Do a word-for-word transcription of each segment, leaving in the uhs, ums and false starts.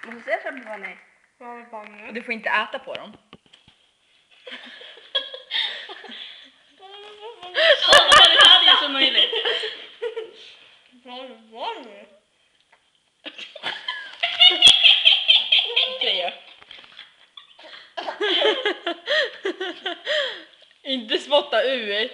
Måste säga Chubby Bunny. Chubby Bunny. Du får inte äta på dem. Så det här är så möjligt. Chubby Bunny. Tre. Inte spotta ut.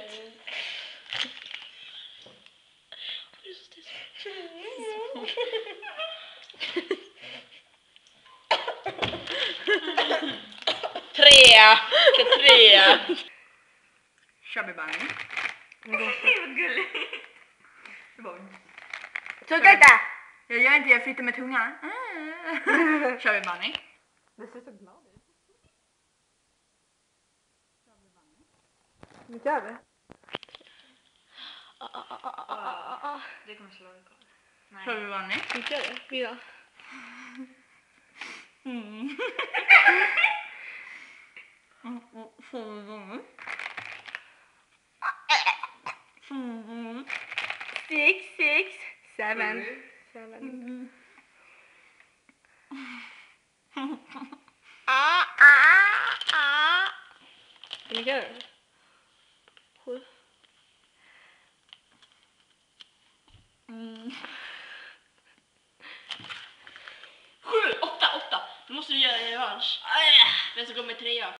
Tre. Tre. Chubby Bunny. Det var gulligt. Tugga inte! Jag gör inte, jag flyttar med tungan. Chubby Bunny. Det ser så glad ut. Nu kör vi. Det kommer slå dig kvar. Nej. Chubby Bunny. Nu kör vi. Fyra. Mm. Chubby Bunny. Mm. Six, six, seven. Seven. Mm. Ah, ah, ah. Nu kör vi. Sju. Mm. Sju, åtta, åtta. Nu måste du göra revansch. Vem som kommer trea?